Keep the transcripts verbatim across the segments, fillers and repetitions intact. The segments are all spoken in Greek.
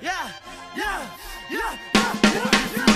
yeah, yeah, yeah, yeah.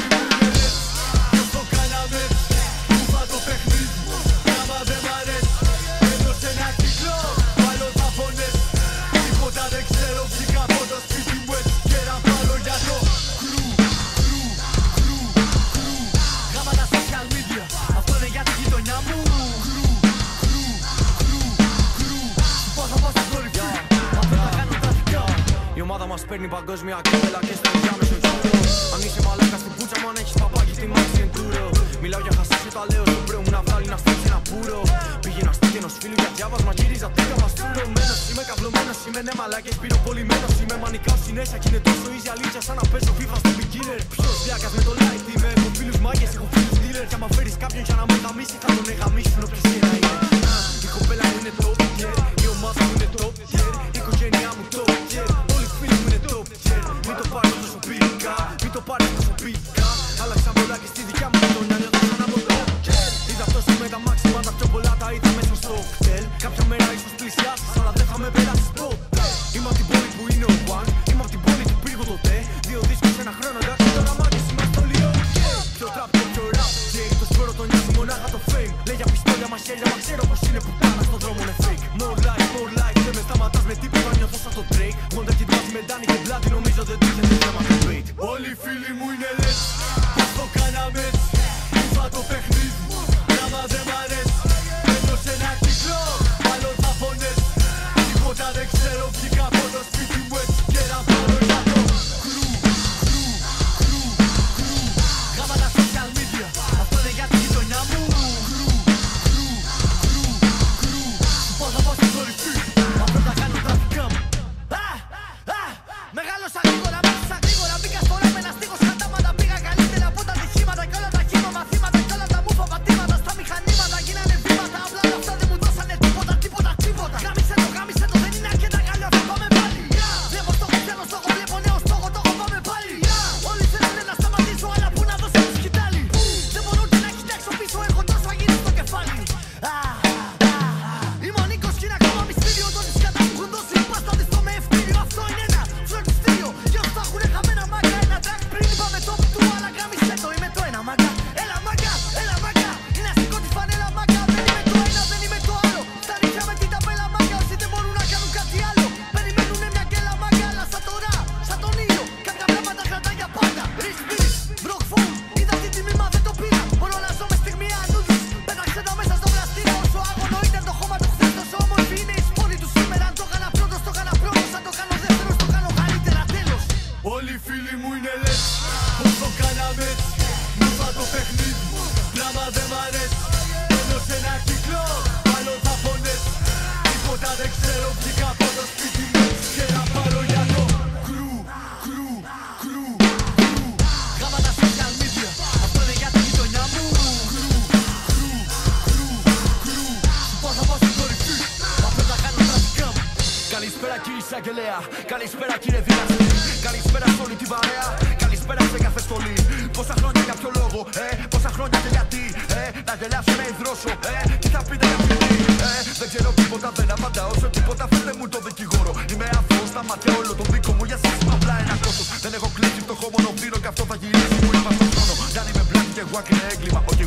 Πώς το κάναμε, κουβά το παιχνίδι, άμα δεν μ' αρέσει, έδωσε ένα κύκλο, μάλλον θα φωνές. Τίποτα δεν ξέρω, βγήκα από το σπίτι μου έτσι και να πάρω για το κρου, κρου, κρου, κρου. Γάμα τα social media, αυτό είναι για τη γειτονιά μου. Κρου, κρου, κρου, κρου. Σου πω θα πάω στην κορυφή, αυτό θα κάνω τα δικά. Η ομάδα μας παίρνει παγκόσμια κύπελα και στο διάμεσο γύρο. Αν είσαι μαλάκα στην πούτσα μου, αν έχεις παπάκι τη μάξι εντούρο. Μιλάω για χασί και τα λέω στον πρέο μου να βγάλει να στήσει ένα πουρο. Πήγαινα σπίτι ενός φίλου για διάβασμα, γύριζα τέκα μαστούρωμένος. Είμαι καυλωμένος, είμαι ναι μαλάκες πυροβολημένος. Είμαι μανικάω συνέχεια κι είναι τόσο easy αλήθεια σαν να παίζω FIFA στο beginner. Ποιος διάκας με το light είμαι, έχω φίλους μάγες, έχω φίλους dealer. Κι άμα φέρεις κάποιον για να με γαμίσει θα τον εγαμίσουν όποιος και να είναι. Η κοπέλα μου είναι top tier, η ομάδα μου είναι top tier, η οικογένειά μου top tier, όλοι οι φίλοι μου είναι top tier. Μην το πάρεις προσωπικά, μην το πάρεις προσωπικά. Άλλαξα πολλά και στη δικιά μου γειτονιά νιώθω σαν από το hotel. Είδα τόσο με τα μάξιμα, τα πιο πολλά τα είδα μέσα στο hotel. Κάποια μέρα ίσως πλησιάσεις, αλλά δεν θα με περάσεις ποτέ. Είμαι απ' την πόλη που είναι ο One, είμαι απ' την πόλη του πύργου τότε. Δύο δίσκους σε ένα χρόνο, εντάξει τώρα μάγκες είμαστε όλοι ok. Πιο trap και πιο rap, yeah, το σπόρο το νιώθει μονάχα το fame. Λέει για πιστόλια, μαχαίρια, μα ξέρω πως είναι πουτάνα στον δρόμο είναι fake. More life, more life, δεν με σταματάς με τίποτα, νιώθω σαν το Drake. Wonder Kid Dani με Dani και Bloody, νομίζω δεν τίθεται θέμα το bait. Όλοι οι φίλοι μου είναι έτσι, πώς το κάναμε έτσι. Κουβά το παιχνίδι, άμα δεν μ' αρέσει, έδωσε ένα κύκλο, μάλλον θα φωνές. Τίποτα δεν ξέρω, βγήκα από το σπίτι μου έτσι και να πάρω για το κρου, κρου, κρου, κρου. Γάμα τα social media, αυτό είναι για τη γειτονιά μου. Κρου, κρου, κρου, κρου. Σου πω θα πάω στην κορυφή, αυτό θα κάνω τα δικά μου. Μεγάλωσα γρήγορα, μάθησα γρήγορα, μπήκα στο ραπ ένα στίχος κατάματα. Πήγα καλύτερα από τα ατυχήματα κι όλα τα χήμα μαθήματα κι όλα τα μούφα πατήματα. Στα μηχανήματα γίνανε βήματα, απλά αυτά δεν μου δώσανε τίποτα, τίποτα, τίποτα. Γάμισε το, γάμισε το, δεν είναι αρκετά καλό, αυτό πάμε πάλι. Βλέπω στόχο, θέλω στόχο, βλέπω νέο στόχο, το έχω πάμε πάλι. Όλοι θέλουνε να σταματήσω, αλλά πού να δώσω το σκητάλι. Δεν μπορώ ούτε να κοιτάξω πίσω, έχω τόσο αγίνει στο κεφάλι. Είμαι ο Νίκος κι είναι ακόμα μυστήριο, τόσοι σκατά μου έχουν δώσει πάστα διστό με ευτήριο. Αυτό είναι ένα φροντιστήριο, για όσους θα έχουνε χαμένα μάγκα. Ένα track πριν είπαμε top του, αλλά γάμισε το, είμαι το ένα μάγκα. Έλα μάγκα, έλα μάγκα, είναι αστικό τη φανέλα μάγκα. Δεν είμαι το ένα, δεν είμαι το άλλο. Στα νύχια με την ταπέλα μάγκα, όσοι δεν μπορούν να κάνουν κάτι άλλο. Περιμένουνε μια γκέλα μάγκα, αλλά σαν το ρα, σαν τον ήλιο. Κάποια πράγματα κρατά για πάντα. Respect, rock phone, είδα την τιμή μα δεν το πήρα. Μπορώ να ζω με στιγμιαία νούδους. Πέταξε τα μέσα στο πλαστήριο, όσο άγωνο ήταν το χώμα του χθες. Τόσο όμορφη είναι η σπόρη του σήμερα. Αν το έκανα πρώτος, το έκανα πρώτος. Αν το κάνω δεύτερος, το κάνω καλύτερα τέλος. Όλοι οι φίλοι μου είναι έτσι, πώς το κάναμε έτσι. Κουβά το παιχνίδι, πράγμα δεν μ' αρέσει, έδωσε ένα κύκλο, μάλλον θα φωνές. Τίποτα δεν ξέρω, βγήκα από το σπίτι μου και να πάρω για το κρου, κρου, κρου, κρου. Γάμα τα social media, αυτό είναι για τη γειτονιά μου. Κρου, κρου, κρου, κρου. Σου πω θα πάω στην κορυφή, αυτό θα κάνω τα δικά μου. Καλησπέρα κύριε εισαγγελέα, καλησπέρα κύριε δικαστή, καλησπέρα σε όλη την παρέα, καλησπέρα σε κάθε στολή. Πόσα χρόνια για ποιο λόγο, ε, πόσα χρόνια και γιατί, ε, να γελάσω να υδρώσω, ε, τι θα πείτε για φιλί, ε, δεν ξέρω τίποτα, δεν απαντάω σε τίποτα, φέρτε μου το δικηγόρο. Είμαι αθώος στα μάτια όλο το δικό μου, για σας είμαι απλά ένα κόστος. Δεν έχω κλείσει φτωχό μόνο πίνω και αυτό θα γυρίσει μου είπα στον χρόνο. Για αν είμαι black και εγώ είναι έγκλημα.